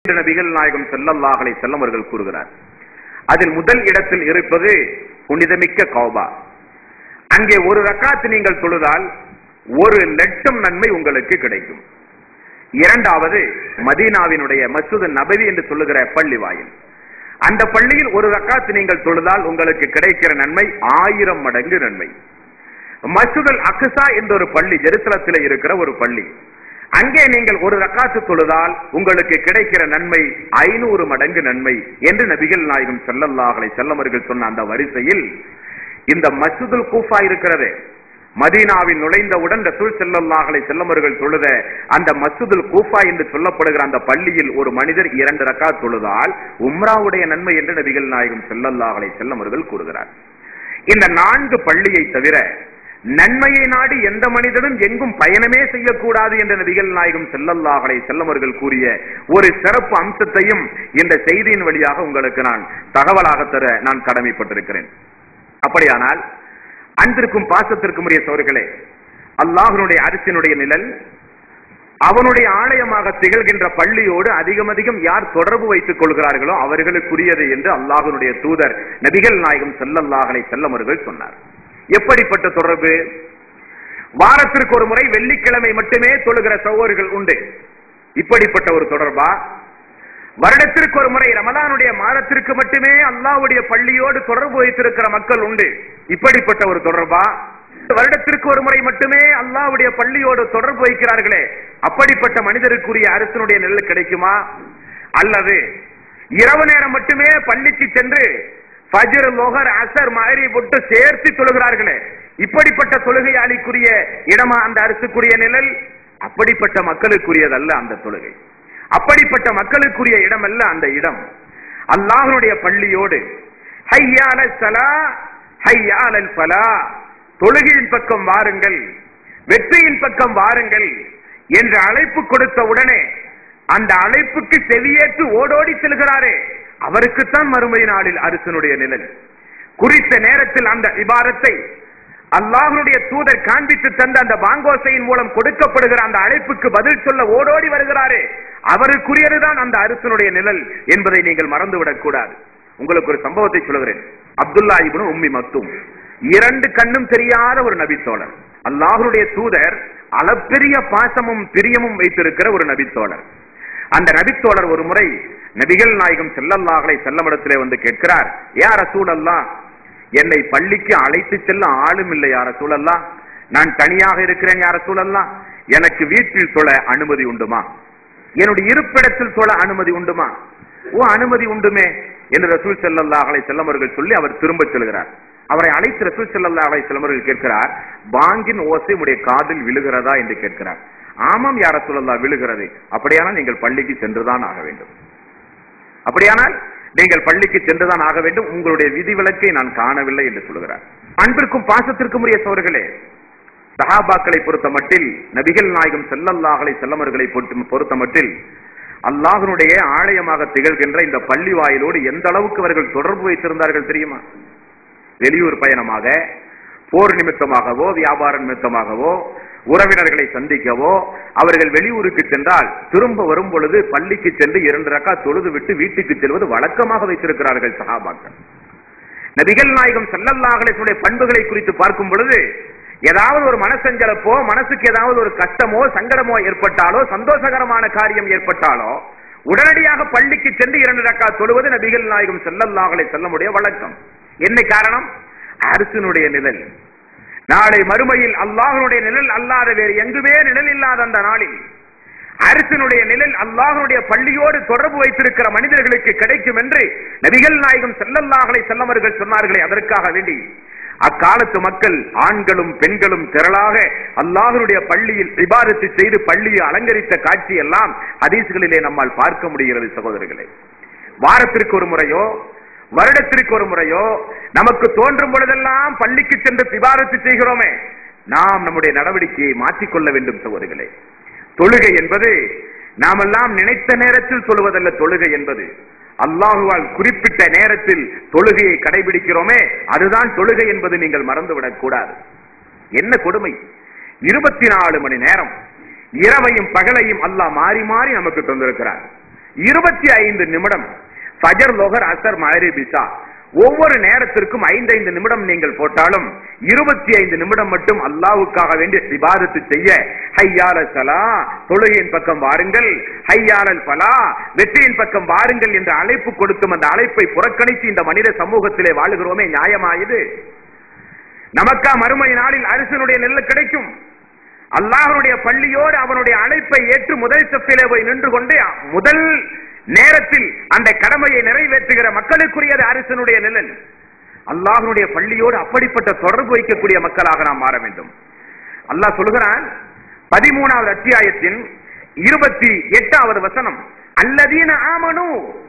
நபிகள் நாயகம் ஸல்லல்லாஹு அலைஹி வஸல்லம் அவர்கள் கூறுகிறார். அதில் முதல் இடத்தில் இருப்பது புனிதமிக்க கௌபா. அங்கே ஒரு ரக்காத் நீங்கள் தொழுதால் 1,00,000 நன்மை உங்களுக்கு கிடைக்கும். இரண்டாவது மதீனாவினுடைய மஸ்ஜித் நபவி என்று சொல்லுகிற பள்ளி வாயில். அந்த பள்ளியில் ஒரு ரக்காத் நீங்கள் தொழுதால் உங்களுக்கு கிடைக்கிற நன்மை 1000 மடங்கு நன்மை. மஸ்ஜித் அல் அக்ஸா என்ற ஒரு பள்ளி, ஜெருசலத்தில் இருக்கிற ஒரு பள்ளி, அங்கே நீங்கள் ஒரு ரக்காத்து தொழுதால் உங்களுக்கு கிடைக்கிற நன்மை 500 மடங்கு நன்மை என்று நபிகள் நாயகம் ஸல்லல்லாஹு அலைஹி வஸல்லம் அவர்கள் சொன்ன அந்த வரிசையில் இந்த மஸ்ஜிதுல் கூஃபா இருக்கிறது. மதீனாவில் நுழைந்தவுடன் ரசூல் ஸல்லல்லாஹு அலைஹி வஸல்லம் அவர்கள் தொழுத அந்த மஸ்ஜிதுல் கூஃபா என்று சொல்லப்படுகிற அந்த பள்ளியில் ஒரு மனிதர் 2 ரக்காத் தொழுதால் உம்ராவுடைய நன்மை என்று நபிகள் நாயகம் ஸல்லல்லாஹு அலைஹி வஸல்லம் அவர்கள் கூறுகிறார். இந்த 4 பள்ளியை தவிர நன்மையை நாடி எந்த மனிதனும் எங்கும் பயணமே செய்யக்கூடாது என்ற நபிகள் நாயகம் ஸல்லல்லாஹு அலைஹி வஸல்லம் அவர்கள் கூறிய ஒரு சிறப்பு அம்சத்தையும் இந்த செய்தியின் வழியாக உங்களுக்கு நான் தகவலாக தர நான் கடமைப்பட்டிருக்கிறேன். அப்படியானால் அன்பிற்கும் பாசத்திற்கும் உரிய சோர்களே, அல்லாஹ்வுடைய அரிசினுடைய நிழல் அவனுடைய ஆலயமாக திகழ்கின்ற பள்ளியோடு அதிகம் யார் தொடர்பு வைத்துக் கொள்கிறார்களோ அவர்களுக்குரியது என்று அல்லாஹ்வுடைய தூதர் நபிகள் நாயகம் ஸல்லல்லாஹு அலைஹி வஸல்லம் அவர்கள் சொன்னார். எப்படிப்பட்ட தொடர்பு? வாரத்திற்கு ஒரு முறை வெள்ளிக்கிழமை மட்டுமே தொழுகிற சகோதரர்கள் உண்டு. இப்படிப்பட்ட ஒரு தொடர்பா? வருடத்திற்கு ஒரு முறை ரமலானுடைய மாதத்திற்கு மட்டுமே அல்லாஹ்வுடைய பள்ளியோடு தொடர்பு வைத்திருக்கிற மக்கள் உண்டு. இப்படிப்பட்ட ஒரு தொடர்பா? வருடத்திற்கு ஒரு முறை மட்டுமே அல்லாஹ்வுடைய பள்ளியோடு தொடர்பு வைக்கிறார்களே, அப்படிப்பட்ட மனிதருக்குரிய அரசனுடைய நிழல் கிடைக்குமா? அல்லது இரவு நேரம் மட்டுமே பள்ளிக்கு சென்று ஃபஜ்ர், லொஹர், அஸர், மக்ரிப் விட்டு சேர்த்து தொழுகிறார்களே, இப்படிப்பட்ட தொழுகையாளிக்குரிய இடமா அந்த அரசுக்குரிய நிழல்? அப்படிப்பட்ட மக்களுக்குரியதல்ல அந்த தொழுகை. அப்படிப்பட்ட மக்களுக்குரிய இடம் அல்ல அந்த இடம். அல்லாஹ்வுடைய பள்ளியோடு ஹய்யா அலல் ஸலாஹ், ஹய்யா அலல் ஃபலாஹ், தொழுகையின் பக்கம் வாருங்கள், வெற்றியின் பக்கம் வாருங்கள் என்ற அழைப்பு கொடுத்த உடனே அந்த அழைப்புக்கு செவியேற்று ஓடோடி செல்கிறாரே, அவருக்குத்தான் மறுமை நாளில் அரசனுடைய நிழல். குறித்த நேரத்தில் அந்த இபாரத்தை அல்லாஹ்வுடைய தூதர் காண்பித்து தந்த அந்த பாங்கோசையின் மூலம் கொடுக்கப்படுகிற அந்த அழைப்புக்கு பதில் சொல்ல ஓடோடி வருகிறாரே, அவருக்குரியதுதான் அந்த அரசனுடைய நிழல் என்பதை நீங்கள் மறந்துவிடக் கூடாது. உங்களுக்கு ஒரு சம்பவத்தை சொல்கிறேன். அப்துல்லா இப்னு உம்மி மக்தூம், 2 கண்ணும் தெரியாத ஒரு நபித்தோழர். அல்லாஹ்வுடைய தூதர் அளப்பெரிய பாசமும் பிரியமும் வைத்திருக்கிற ஒரு நபித்தோழர். அந்த நபித்தோழர் ஒரு முறை நபிகள் நாயகம் ஸல்லல்லாஹு அலைஹி வஸல்லம் இடத்திலே வந்து கேட்கிறார், யா ரசூலல்லாஹ், என்னை பள்ளிக்கு அழைத்து செல்ல ஆளும் இல்லை யா ரசூலல்லாஹ், நான் தனியாக இருக்கிறேன் யா ரசூலல்லாஹ், எனக்கு வீட்டில் தொழ அனுமதி உண்டுமா? என்னுடைய இருப்பிடத்தில் தொழ அனுமதி உண்டுமா? ஓ, அனுமதி உண்டுமே என்று ரசூல் ஸல்லல்லாஹு அலைஹி வஸல்லம் அவர்கள் சொல்லி அவர் திரும்ப செல்கிறார். அவரை அழைத்து ரசூல் ஸல்லல்லாஹு அலைஹி வஸல்லம் அவர்கள் கேட்கிறார், பாங்கின் ஓசை உடைய காதில் விழுகிறதா என்று கேட்கிறார். ஆமாம் யா ரசூலல்லாஹ், விழுகிறது. அப்படியானால் நீங்கள் பள்ளிக்கு சென்றுதான் ஆக வேண்டும். அப்படியானால் நீங்கள் பள்ளிக்கு சென்றுதான் ஆக வேண்டும், உங்களுடைய விதிவிலக்கை நான் காணவில்லை என்று சொல்கிறார். அன்பிற்கும் பாசத்திற்கும் உரிய சோர்களே, சஹாபாக்களை பொறுத்த மட்டில், நபிகள் நாயகம் ஸல்லல்லாஹு அலைஹி வஸல்லம் அவர்களை பொறுத்த மட்டில் அல்லாஹ்வுடைய ஆலயமாக திகழ்கின்ற இந்த பள்ளி வாயிலோடு எந்த அளவுக்கு அவர்கள் தொடர்பு வைத்திருந்தார்கள் தெரியுமா? வெளியூர் பயணமாக, போர் நிமித்தமாகவோ, வியாபார நிமித்தமாகவோ, உறவினர்களை சந்திக்கவோ அவர்கள் வெளியூருக்கு சென்றால் திரும்ப வரும் பொழுது பள்ளிக்கு சென்று 2 ரக்காத் தொழுது விட்டு வீட்டுக்கு செல்வது வழக்கமாக வைத்திருக்கிறார்கள் சஹாபாக்கள். நபிகள் நாயகம் ஸல்லல்லாஹு அலைஹி வஸல்லம் பண்புகளை குறித்து பார்க்கும் பொழுது ஏதாவது ஒரு மனசஞ்சலப்போ, மனசுக்கு ஏதாவது ஒரு கஷ்டமோ சங்கடமோ ஏற்பட்டாலோ, சந்தோஷகரமான காரியம் ஏற்பட்டாலோ உடனடியாக பள்ளிக்கு சென்று 2 ரக்காத் தொழுவது நபிகள் நாயகம் ஸல்லல்லாஹு அலைஹி வஸல்லம் வழக்கம். என்ன காரணம்? அரசனுடைய நிழல். நாளை மறுமையில் அல்லாஹ்வுடைய நிழல் அல்லாத வேறு எங்குமே நிழல் இல்லாத அந்த நாளில் அரசனுடைய நிழல் அல்லாஹ்வுடைய பள்ளியோடு தொடர்பு வைத்திருக்கிற மனிதர்களுக்கு கிடைக்கும் என்று நபிகள் நாயகம் ஸல்லல்லாஹு அலைஹி வஸல்லம் அவர்கள் சொன்னார்களே, அதற்காக வேண்டி அக்காலத்து மக்கள் ஆண்களும் பெண்களும் திரளாக அல்லாஹ்வுடைய பள்ளியில் இபாதத்து செய்து பள்ளியை அலங்கரித்த காட்சி எல்லாம் ஹதீஸ்களிலே நம்மால் பார்க்க முடிகிறது. சகோதரர்களே, வாரத்திற்கு ஒரு முறையோ வருடத்திற்கு ஒரு முறையோ நமக்கு தோன்றும் பொழுதெல்லாம் பள்ளிக்கு சென்று இபாதத்து செய்கிறோமே, நாம் நம்முடைய நடவடிக்கையை மாற்றிக்கொள்ள வேண்டும். சகோதரர்களே, தொழுகை என்பது நாமெல்லாம் நினைத்த நேரத்தில் தொழுவதல்ல. தொழுகை என்பது அல்லாஹுவால் குறிப்பிட்ட நேரத்தில் தொழுகையை கடைபிடிக்கிறோமே, அதுதான் தொழுகை என்பது நீங்கள் மறந்துவிடக் கூடாது. என்ன கொடுமை! 24 மணி நேரம் இரவையும் பகலையும் அல்லாஹ் மாறி மாறி நமக்கு தந்திருக்கிறார். 25 நிமிடம் ஃபஜர், லொஹர், அசர், மக்ரிப், இஷா ஒவ்வொரு நேரத்திற்கும் 5 நிமிடம் நீங்கள் போட்டாலும் 25 நிமிடம் மட்டும் அல்லாஹ்வுக்காக வேண்டிய இபாதத்து செய்ய, ஹய்யால ஸலா தொழுகையின் பக்கம் வாருங்கள், ஹய்யாலல் ஃபலா வெற்றியின் பக்கம் வாருங்கள் என்ற அழைப்பு கொடுத்தும் அந்த அழைப்பை புறக்கணித்து இந்த மனித சமூகத்திலே வாழுகிறோமே, நியாயமா இது? நமக்கா மறுமை நாளில் அரசனுடைய நெல்லு கிடைக்கும்? அல்லாஹ்வுடைய பள்ளியோடு அவனுடைய அழைப்பை ஏற்று முதல் சஃபிலே போய் நின்று கொண்டு முதல் நேரத்தில் அந்த கடமையை நிறைவேற்றுகிற மக்களுக்குரியது அரசனுடைய நிழல். அல்லாஹ்வுடைய பள்ளியோடு அப்படிப்பட்ட தொடர்பு வைக்கக்கூடிய மக்களாக நாம் மாற வேண்டும். அல்லாஹ் சொல்கிறான் 13வது அத்தியாயத்தின் 28வது வசனம், அல்லதீன ஆமனு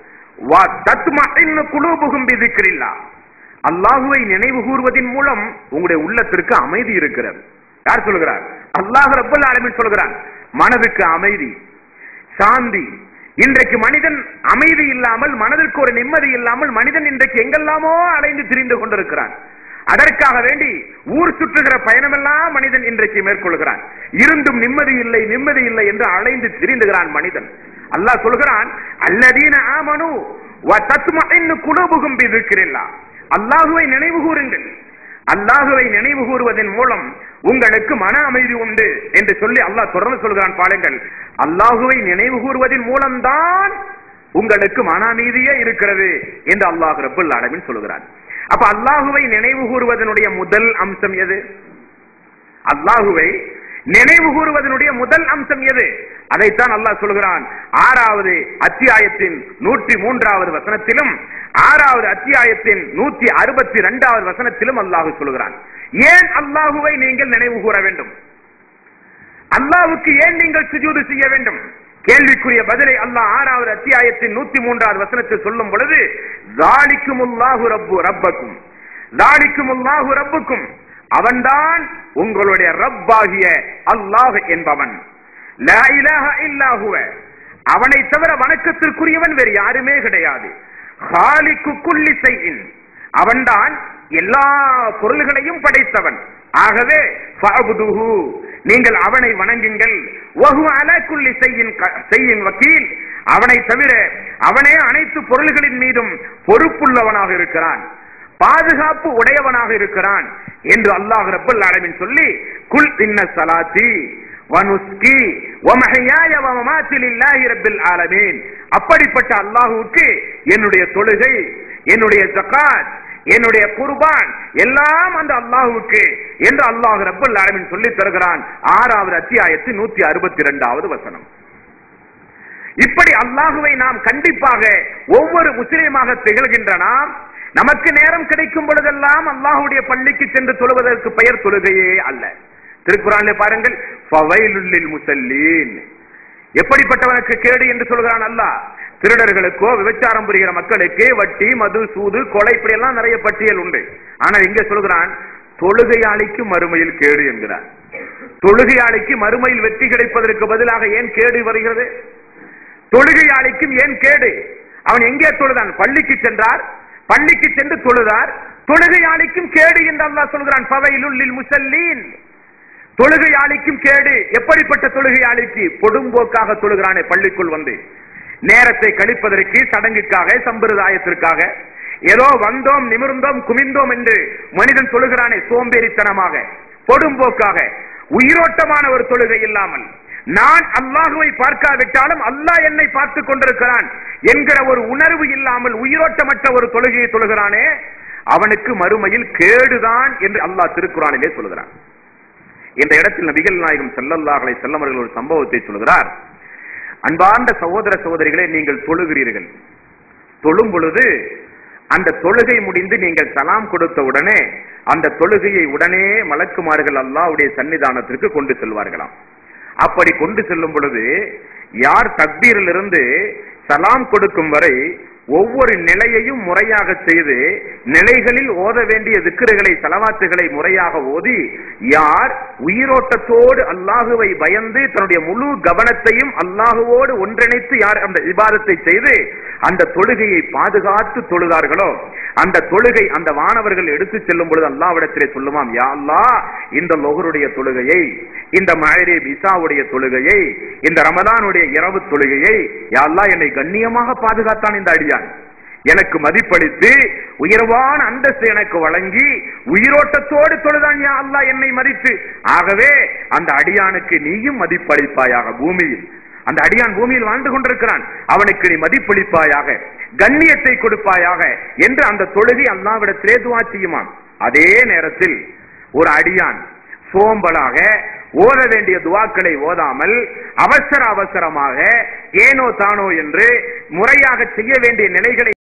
வ தத்மஇன்னு குலூபுஹும் பிதிக்ரில்லாஹ். அல்லாஹ்வை நினைவு கூர்வதின் மூலம் உங்களுடைய உள்ளத்திற்கு அமைதி இருக்கிறது. யார் சொல்கிறார்? அல்லாஹ் ரப்பல் ஆலமீன் சொல்கிறான். மனதுக்கு அமைதி, சாந்தி. இன்றைக்கு மனிதன் அமைதி இல்லாமல், மனதிற்கு ஒரு நிம்மதி இல்லாமல் மனிதன் இன்றைக்கு எங்கெல்லாமோ அலைந்து திரிந்து கொண்டிருக்கிறான். அதற்காக வேண்டி ஊர் சுற்றுகிற பயணமெல்லாம் மனிதன் இன்றைக்கு மேற்கொள்கிறான். இருந்தும் நிம்மதி இல்லை, நிம்மதி இல்லை என்று அலைந்து திரிந்துகிறான் மனிதன். அல்லாஹ் சொல்கிறான், அல்லதீன ஆமனு வ தத்மஇன்னு குலூபுஹும் பிதிக்ரில்லாஹ். அல்லாஹ்வை நினைவு கூறுங்கள். அல்லாஹ்வை நினைவு கூறுவதன் மூலம் உங்களுக்கு மன அமைதி உண்டு என்று சொல்லி அல்லாஹ் தொடர்ந்து சொல்கிறான். பாருங்கள், அல்லாஹ்வை நினைவு கூறுவதன் மூலம்தான் உங்களுக்கு மன அமைதியே இருக்கிறது என்று அல்லாஹ் ரப்பல் ஆலமீன் சொல்கிறான். அப்ப அல்லாஹ்வை நினைவு கூறுவதனுடைய முதல் அம்சம் எது? அல்லாஹ்வை நினைவு கூறுவதனுடைய முதல் அம்சம் எது? அதைத்தான் அல்லாஹ் சொல்கிறான் 6வது அத்தியாயத்தின் 103வது வசனத்திலும் 6வது அத்தியாயத்தின் 162வது வசனத்திலும் அல்லாஹ் சொல்கிறான். ஏன் அல்லாஹ்வை நீங்கள் நினைவு கூற வேண்டும்? அல்லாஹ்வுக்கு ஏன் நீங்கள் சுஜூது செய்ய வேண்டும்? கேள்விக்குரிய பதிலை அல்லாஹ் 6வது அத்தியாயத்தின் 103வது வசனத்தில் சொல்லும் பொழுது, ஸாலிகுமுல்லாஹு ரப்பக்கும், ஸாலிகுமுல்லாஹு ரப்புக்கும், அவன்தான் உங்களுடைய ரப்பாகிய அல்லாஹ் என்பவன். லா இலாஹா இல்லா ஹுவ, அவனை தவிர வணக்கத்திற்குரியவன் வேறு யாருமே கிடையாது. காலிக்கு குல்லி ஷைஇன், அவன்தான் எல்லா பொருள்களையும் படைத்தவன். ஆகவே ஃபஅபுதுஹு, நீங்கள் அவனை வணங்குங்கள். வஹு அலா குல்லி ஷைஇன் வக்கீல், அவனை தவிர அவனே அனைத்து பொருள்களின் மீதும் பொறுப்புள்ளவனாக இருக்கிறான், பாதுகாப்பு உடையவனாக இருக்கிறான் என்று அல்லாஹ் ரப்பல் ஆலமீன் சொல்லி, குல் இன்ன ஸலாத்தி வ நுஸ்கி வ மஹ்யாய வ மமாத்தி லில்லாஹி ரப்பில் ஆலமீன், அப்படிப்பட்ட அல்லாஹ்வுக்கு என்னுடைய தொழுகை, என்னுடைய ஜகாத், என்னுடைய குர்பான் எல்லாம் அந்த அல்லாஹ்வுக்கு என்று அல்லாஹ் ரப்பல் ஆலமீன் சொல்லி தருகிறான். 6வது அத்தியாயத்தின் 162வது வசனம். இப்படி அல்லாஹ்வை நாம் கண்டிப்பாக ஒவ்வொரு முஸ்லிமாக திகழ்கின்ற நாம் நமக்கு நேரம் கிடைக்கும் பொழுதெல்லாம் அல்லாஹ்வுடைய பள்ளிக்கு சென்று தொழுவதற்கு பெயர் தொழுகையே அல்ல. திருக்குர்ஆனிலே பாருங்கள், ஃபவைலுல் லில் முஸல்லீன், எப்படிப்பட்டவனுக்கு கேடு என்று சொல்கிறான் அல்லாஹ். திருடர்களுக்கோ, விபச்சாரம் புரிகிற மக்களுக்கு, வட்டி, மது, சூது, கொலை, இப்படி எல்லாம் நிறைய பட்டியல் உண்டு. ஆனால் இங்கே சொல்கிறான், தொழுகையாளிக்கு மறுமையில் கேடு என்கிறார். தொழுகையாளிக்கு மறுமையில் வெற்றி கிடைப்பதற்கு பதிலாக ஏன் கேடு வருகிறது? தொழுகையாளிக்கும் ஏன் கேடு? அவன் எங்கே தொழுதான்? பள்ளிக்கு சென்றார், பள்ளிக்கு சென்று தொழுதார். தொழுகையாளிக்கும் கேடு என்று அல்லாஹ் சொல்கிறான். ஃபவைலுல் லில் முஸல்லீன், தொழுகையாளிக்கும் கேடு. எப்படிப்பட்ட தொழுகையாளிக்கு? பொடும்போக்காக தொழுகிறானே பள்ளிக்குள் வந்து, நேரத்தை கழிப்பதற்கு, சடங்குக்காக, சம்பிரதாயத்திற்காக, ஏதோ வந்தோம், நிமிர்ந்தோம், குமிந்தோம் என்று மனிதன் தொழுகிறானே சோம்பேறித்தனமாக, பொடும்போக்காக, உயிரோட்டமான ஒரு தொழுகை இல்லாமல், நான் அல்லாஹ்வை பார்க்காவிட்டாலும் அல்லாஹ் என்னை பார்த்துக் கொண்டிருக்கிறான் என்கிற ஒரு உணர்வு இல்லாமல் உயிரோட்டமற்ற ஒரு தொழுகையை தொழுகிறானே, அவனுக்கு மறுமையில் கேடுதான் என்று அல்லாஹ் திருக்குர்ஆனிலே சொல்கிறான். இந்த இடத்தில் நபிகள் நாயகம் ஸல்லல்லாஹு அலைஹி வஸல்லம் அவர்கள் ஒரு சம்பவத்தை சொல்கிறார். அன்பார்ந்த சகோதர சகோதரிகளே, நீங்கள் தொழுகிறீர்கள். தொழும் பொழுது அந்த தொழுகை முடிந்து நீங்கள் சலாம் கொடுத்த உடனே அந்த தொழுகையை உடனே மலக்குமார்கள் அல்லாஹ்வுடைய சன்னிதானத்திற்கு கொண்டு செல்வார்களாம். அப்படி கொண்டு செல்லும் பொழுது யார் தக்பீரிலிருந்து சலாம் கொடுக்கும் வரை ஒவ்வொரு நிலையையும் முறையாக செய்து, நிலைகளில் ஓத வேண்டிய திக்ருகளை, ஸலவாத்துகளை முறையாக ஓதி, யார் உயிரோட்டத்தோடு அல்லாஹுவை பயந்து தன்னுடைய முழு கவனத்தையும் அல்லாஹுவோடு ஒன்றிணைத்து யார் அந்த இபாதத்தை செய்து அந்த தொழுகையை பாதுகாத்து தொழுதார்களோ அந்த தொழுகை அந்த வானவர்கள் எடுத்து செல்லும் பொழுது அல்லாஹ்விடத்திலே சொல்லுமாம், யா அல்லாஹ், இந்த லொஹருடைய தொழுகையை, இந்த மஹரிப் இஷாவுடைய தொழுகையை, இந்த ரமதானுடைய இரவு தொழுகையை யா அல்லாஹ் என்னை கண்ணியமாக பாதுகாத்தான் இந்த அடியான், எனக்கு மதிப்பளித்து உயர்வான அந்தஸ்து எனக்கு வழங்கி உயிரோட்டத்தோடு தொழுதான் யா அல்லாஹ் என்னை மதித்து, ஆகவே அந்த அடியானுக்கு நீயும் மதிப்பளிப்பாயாக. பூமியில் அந்த அடியான் பூமியில் வாழ்ந்து கொண்டிருக்கிறான், அவனுக்கு நீ மதிப்பளிப்பாயாக, கண்ணியத்தை கொடுப்பாயாக என்று அந்த தொழுகை அல்லாஹ்விடத்திலே துஆ செய்யுமாம். அதே நேரத்தில் ஒரு அடியான் சோம்பலாக ஓத வேண்டிய துவாக்களை ஓதாமல் அவசரமாக ஏனோ தானோ என்று முறையாக செய்ய வேண்டிய நிலைகளை